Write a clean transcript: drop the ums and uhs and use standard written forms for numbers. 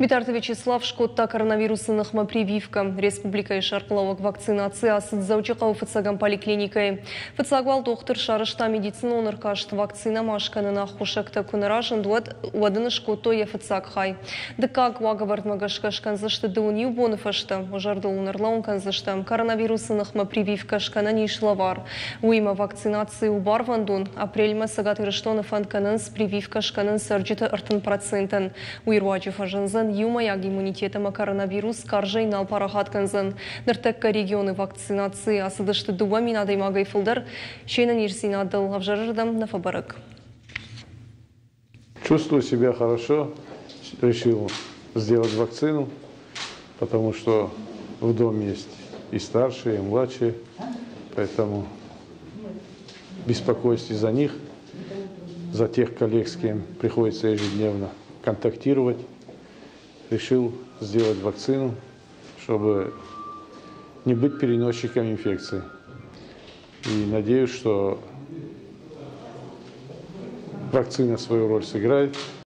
Витарты Вячеслав шкотта коронавирусных прививка. Республика и шаркловок вакцинации асыдзаучықау фыцаган поликлиникой. Фыцагвал доктор шарышта медицина оныркашт вакцина машканына хушакта кунаражын дуат уадыны шкотто я фыцагхай. Дыкак уаговард магашкашкан зашты дауни убоныфашта. Ожарды унарлаун канзашта. Коронавирусных прививка шкана нишлавар. Уима вакцинации убарвандун. Апрельма сагатырыштоны фанканын с прививка шканын сарджита артын процентен. Уирваджи фажанзан юмаяг иммунитетама коронавирус каржай нал парахатканзан. Ныртакка регионы вакцинации асыдышты дуамин адаймагай фылдар. Шейна нирсинадал авжарырдам на фабарак. Чувствую себя хорошо. Решил сделать вакцину, потому что в доме есть и старшие, и младшие. Поэтому беспокойствие за них, за тех коллег, с кем приходится ежедневно контактировать. Решил сделать вакцину, чтобы не быть переносчиком инфекции. И надеюсь, что вакцина свою роль сыграет.